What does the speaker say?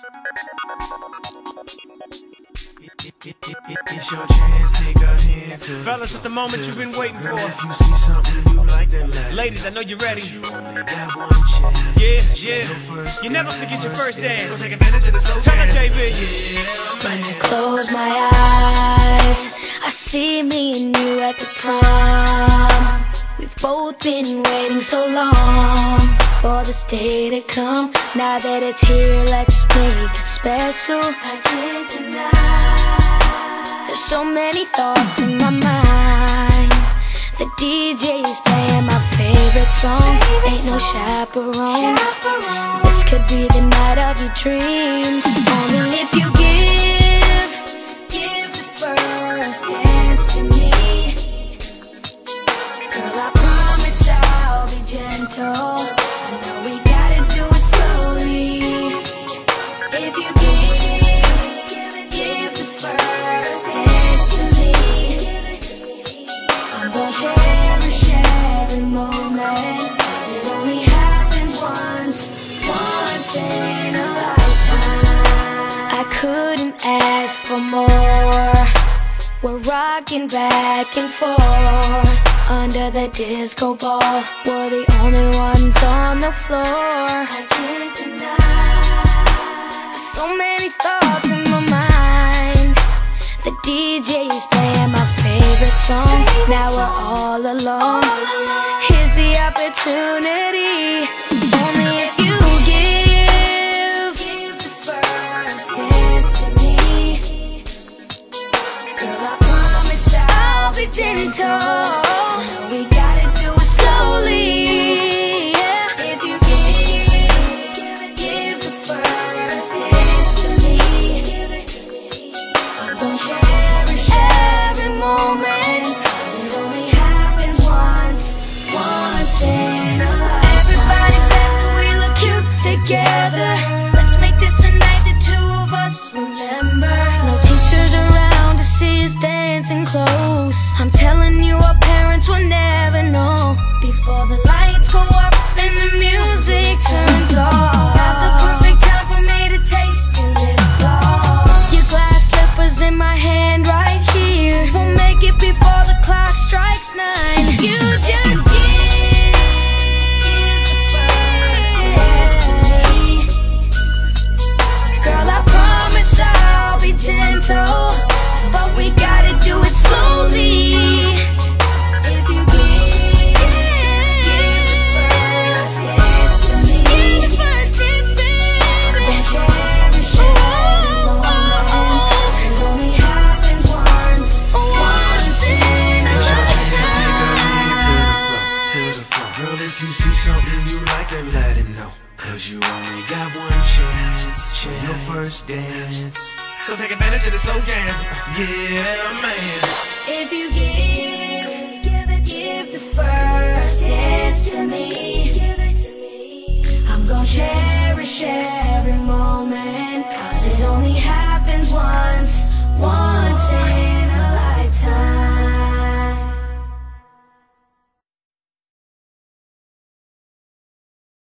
It's your chance, take a hint. Fellas, it's the moment you've been waiting for. If you see something you like, then let it. Ladies, I know you're ready. You only got one chance. Yeah. You never forget your first dance. So take advantage of the slow Tell her, dance. JB. When I close my eyes, I see me and you at the prom. We've both been waiting so long for this day to come. Now that it's here, let's make it special. I can't deny. There's so many thoughts in my mind. The DJ is playing my favorite song. Ain't no chaperones. This could be the night of your dreams. Only if you give the first dance to me. Girl, I promise I'll be gentle. I know we gotta do it slowly. If you give the first dance to me, I'm gonna cherish every moment. It only happens once in a lifetime. I couldn't ask for more. We're rocking back and forth under the disco ball. We're the only ones on the floor. I can't deny. So many thoughts in my mind. The DJ's playing my favorite song. Now we're all alone. Here's the opportunity. Only if you give the first dance to me. Girl, I promise I'll be gentle. We gotta do it slowly. Yeah. If you give the first dance to me, I'm gonna cherish every moment. 'Cause it only happens once in a lifetime. Everybody says that we look cute together. Let's make this a night the two of us remember. No teachers around to see us dancing close. I'm telling you, our parents will never know. Before the lights go up and the music turns off, that's the perfect time for me to taste your lip gloss. Your glass slippers in my hand right here. We'll make it before the clock strikes 9. You just give the first dance to me. Girl, I promise I'll be gentle, but we gotta do it slowly. If you give the first dance to me, then cherish every moment. It only happens once in a It's your chance, take a lifetime. hint to the floor. Girl, if you see something you like, then let it know. 'Cause you only got one chance. Your first dance. So take advantage of the slow jam. Yeah, man. If you give the first dance to me, I'm gonna cherish it.